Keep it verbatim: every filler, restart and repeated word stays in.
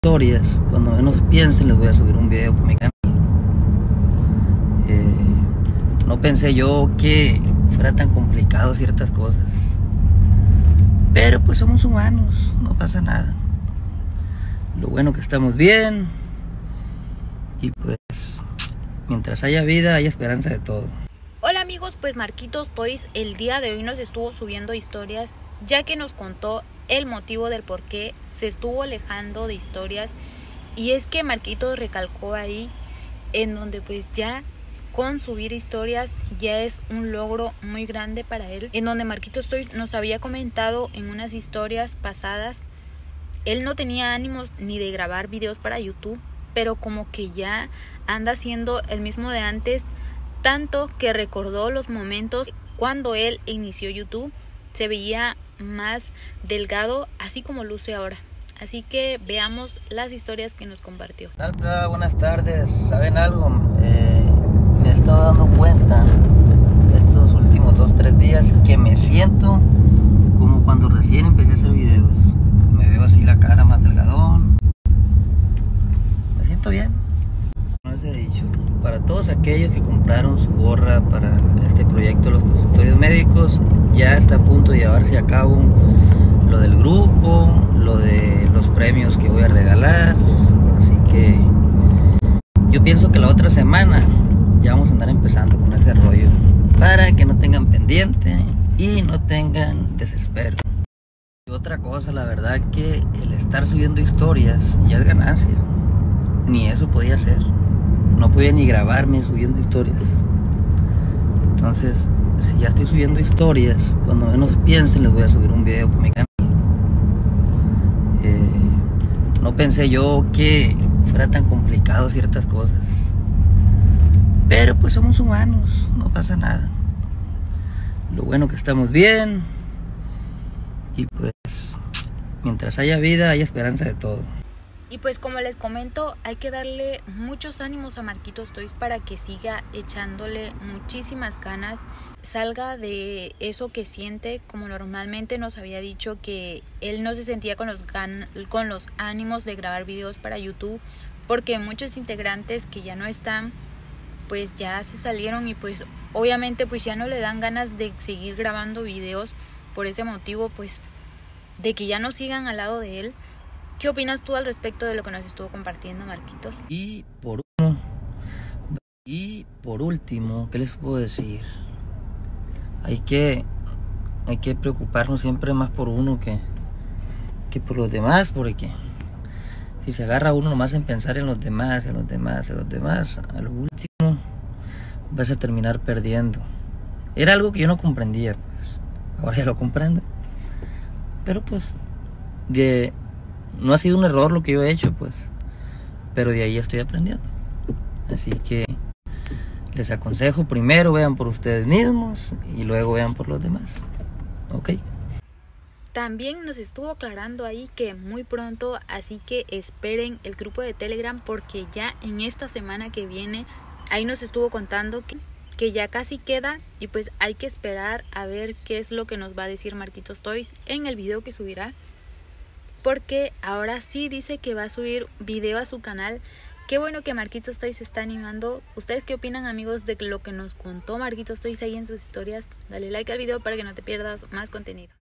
Historias, cuando menos piensen les voy a subir un video por mi canal. Eh, no pensé yo que fuera tan complicado ciertas cosas, pero pues somos humanos, no pasa nada. Lo bueno que estamos bien y pues mientras haya vida hay esperanza de todo. Hola amigos, pues Marquitos Toys el día de hoy nos estuvo subiendo historias, ya que nos contó el motivo del por qué se estuvo alejando de historias. Y es que Marquitos recalcó ahí en donde pues ya con subir historias ya es un logro muy grande para él, en donde Marquitos Toys nos había comentado en unas historias pasadas, él no tenía ánimos ni de grabar videos para YouTube, pero como que ya anda siendo el mismo de antes, tanto que recordó los momentos cuando él inició YouTube, se veía más delgado, así como luce ahora. Así que veamos las historias que nos compartió. Hola, buenas tardes. ¿Saben algo? Eh, me he estado dando cuenta estos últimos dos, tres días que me siento como cuando recién empecé a hacer videos. Me veo así la cara más delgadón. Me siento bien. No les he dicho. Para todos aquellos que compraron su gorra para este proyecto de los consultorios médicos, ya está a punto de llevarse a cabo lo del grupo, lo de los premios que voy a regalar. Así que yo pienso que la otra semana ya vamos a andar empezando con ese rollo, para que no tengan pendiente y no tengan desespero. Y otra cosa, la verdad que el estar subiendo historias ya es ganancia. Ni eso podía hacer. No podía ni grabarme subiendo historias. Entonces, si ya estoy subiendo historias, cuando menos piensen les voy a subir un video por mi canal. Eh, no pensé yo que fuera tan complicado ciertas cosas, pero pues somos humanos, no pasa nada. Lo bueno que estamos bien y pues mientras haya vida hay esperanza de todo. Y pues como les comento, hay que darle muchos ánimos a Marquitos Toys para que siga echándole muchísimas ganas, salga de eso que siente, como normalmente nos había dicho que él no se sentía con los, gan con los ánimos de grabar videos para YouTube, porque muchos integrantes que ya no están, pues ya se salieron y pues obviamente pues ya no le dan ganas de seguir grabando videos por ese motivo, pues de que ya no sigan al lado de él. ¿Qué opinas tú al respecto de lo que nos estuvo compartiendo Marquitos? Y por uno, y por último, ¿qué les puedo decir? Hay que, hay que preocuparnos siempre más por uno que, que por los demás, porque si se agarra uno nomás en pensar en los demás, en los demás, en los demás, a lo último vas a terminar perdiendo. Era algo que yo no comprendía, pues ahora ya lo comprendo. Pero pues de no ha sido un error lo que yo he hecho, pues, pero de ahí estoy aprendiendo. Así que les aconsejo, primero vean por ustedes mismos y luego vean por los demás. ¿Ok? También nos estuvo aclarando ahí que muy pronto, así que esperen el grupo de Telegram, porque ya en esta semana que viene, ahí nos estuvo contando que, que ya casi queda, y pues hay que esperar a ver qué es lo que nos va a decir Marquitos Toys en el video que subirá. Porque ahora sí dice que va a subir video a su canal. Qué bueno que Marquitos Toys se está animando. ¿Ustedes qué opinan, amigos, de lo que nos contó Marquitos Toys ahí en sus historias? Dale like al video para que no te pierdas más contenido.